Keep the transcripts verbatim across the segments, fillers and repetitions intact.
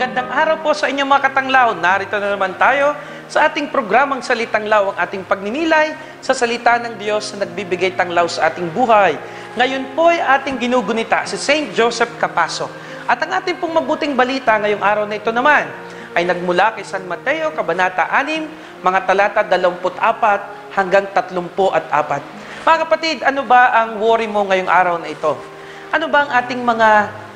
magandang araw po sa inyong mga katanglaw. Narito na naman tayo sa ating programang Salitang Law, ang ating pagninilay sa salita ng Diyos na nagbibigay tanglaw sa ating buhay. Ngayon po ay ating ginugunita si Saint Joseph Capasso. At ang ating pong mabuting balita ngayong araw na ito naman ay nagmula kay San Mateo, Kabanata six, mga talata dalawampu't apat hanggang tatlumpu at apat. Mga kapatid, ano ba ang worry mo ngayong araw na ito? Ano ba ang ating mga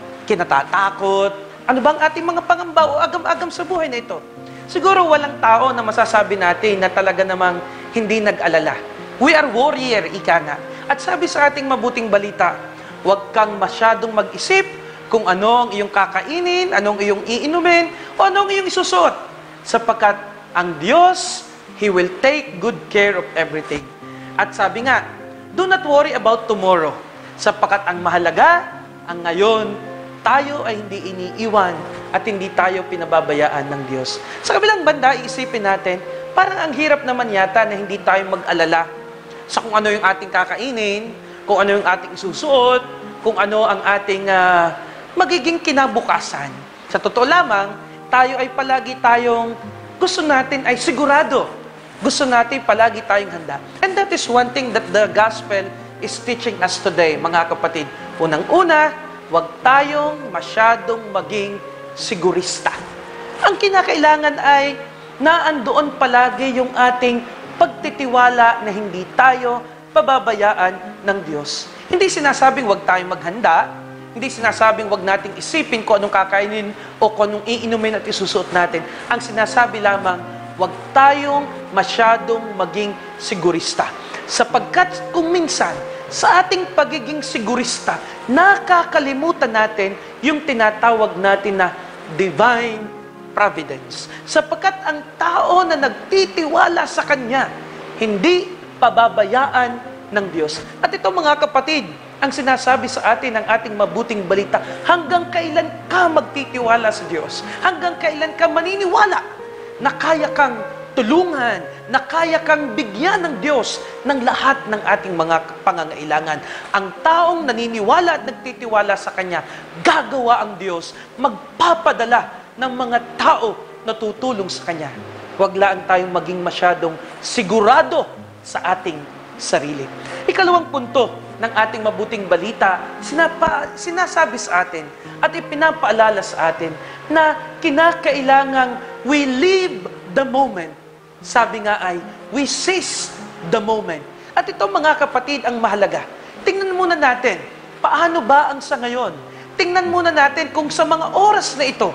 kinatatakot? Ano ba ang ating mga pangamba o agam-agam sa buhay na ito? Siguro walang tao na masasabi natin na talaga namang hindi nag-alala. We are warrior, ika nga. At sabi sa ating mabuting balita, huwag kang masyadong mag-isip kung ano ang iyong kakainin, anong iyong iinumin, o anong iyong isusuot. Sapagkat ang Diyos, He will take good care of everything. At sabi nga, do not worry about tomorrow. Sapagkat ang mahalaga, ang ngayon, tayo ay hindi iniiwan at hindi tayo pinababayaan ng Diyos. Sa kabilang banda, iisipin natin, parang ang hirap naman yata na hindi tayo mag-alala sa kung ano yung ating kakainin, kung ano yung ating isusuot, kung ano ang ating uh, magiging kinabukasan. Sa totoo lamang, tayo ay palagi tayong gusto natin ay sigurado. Gusto natin palagi tayong handa. And that is one thing that the gospel is teaching us today, mga kapatid. Unang-una, huwag tayong masyadong maging sigurista. Ang kinakailangan ay naandoon palagi yung ating pagtitiwala na hindi tayo pababayaan ng Diyos. Hindi sinasabing huwag tayong maghanda, hindi sinasabing huwag nating isipin kung anong kakainin o kung anong iinumin at isusuot natin. Ang sinasabi lamang, huwag tayong masyadong maging sigurista. Sapagkat kung minsan, sa ating pagiging sigurista, nakakalimutan natin yung tinatawag natin na divine providence. Sapagkat ang tao na nagtitiwala sa Kanya, hindi pababayaan ng Diyos. At ito mga kapatid, ang sinasabi sa atin ng ating mabuting balita, hanggang kailan ka magtitiwala sa Diyos? Hanggang kailan ka maniniwala na kaya kang tulungan, na kaya kang bigyan ng Diyos ng lahat ng ating mga pangangailangan. Ang taong naniniwala at nagtitiwala sa Kanya, gagawa ang Diyos, magpapadala ng mga tao na tutulong sa Kanya. Huwag lang tayong maging masyadong sigurado sa ating sarili. Ikalawang punto ng ating mabuting balita, sinapa, sinasabi sa atin at ipinapaalala sa atin na kinakailangang we live the moment. Sabi nga ay, we seize the moment. At ito mga kapatid ang mahalaga. Tingnan muna natin, paano ba ang sa ngayon? Tingnan muna natin kung sa mga oras na ito,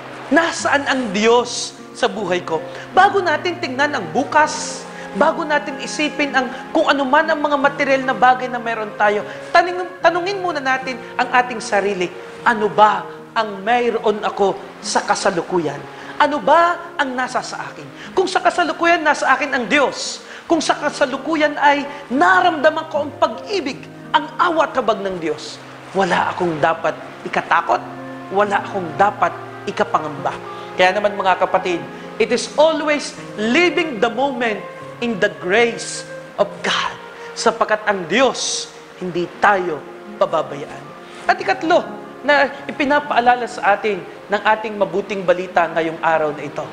nasaan ang Diyos sa buhay ko. Bago natin tingnan ang bukas, bago natin isipin ang kung ano man ang mga material na bagay na meron tayo, tanungin, tanungin muna natin ang ating sarili, ano ba ang mayroon ako sa kasalukuyan? Ano ba ang nasa sa akin? Kung sa kasalukuyan, nasa akin ang Diyos. Kung sa kasalukuyan ay naramdaman ko ang pag-ibig, ang awat habag ng Diyos, wala akong dapat ikatakot, wala akong dapat ikapangamba. Kaya naman mga kapatid, it is always living the moment in the grace of God. Sapagkat ang Diyos, hindi tayo pababayaan. At ikatlo, na ipinapaalala sa atin ng ating mabuting balita ngayong araw na ito.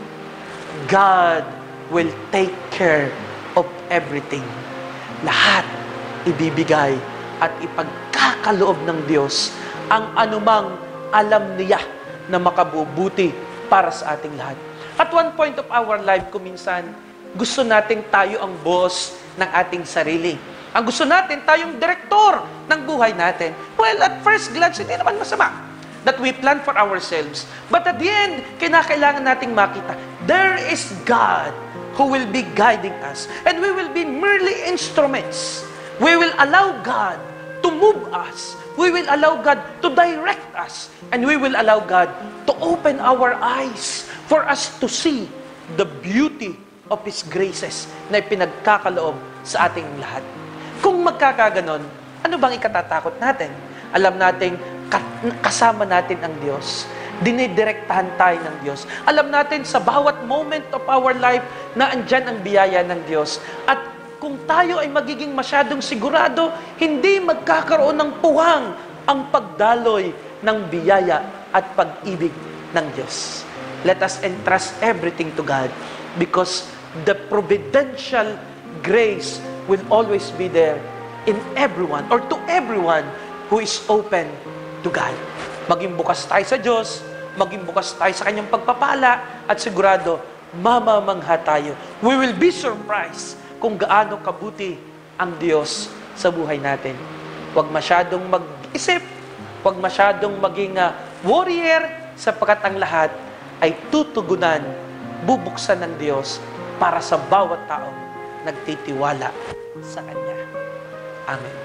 God will take care of everything. Lahat ibibigay at ipagkakaloob ng Diyos ang anumang alam niya na makabubuti para sa ating lahat. At one point of our life, kuminsan, gusto nating tayo ang boss ng ating sarili. Ang gusto natin, tayong direktor ng buhay natin. Well, at first glance, hindi naman masama that we plan for ourselves. But at the end, kinakailangan nating makita, there is God who will be guiding us. And we will be merely instruments. We will allow God to move us. We will allow God to direct us. And we will allow God to open our eyes for us to see the beauty of His graces na ipinagkakaloob sa ating lahat. Kung magkakaganon, ano bang ikatatakot natin? Alam natin, kasama natin ang Diyos. Dinidirektahan tayo ng Diyos. Alam natin sa bawat moment of our life na andyan ang biyaya ng Diyos. At kung tayo ay magiging masyadong sigurado, hindi magkakaroon ng puwang ang pagdaloy ng biyaya at pag-ibig ng Diyos. Let us entrust everything to God because the providential grace will always be there in everyone or to everyone who is open to God. Maging bukas tayo sa Diyos, maging bukas tayo sa Kanyang pagpapala, at sigurado, mamamangha tayo. We will be surprised kung gaano kabuti ang Diyos sa buhay natin. Huwag masyadong mag-isip, huwag masyadong maging uh, warrior, sapagkat ang lahat ay tutugunan, bubuksan ng Diyos para sa bawat taong nagtitiwala sa Kanya. Amen.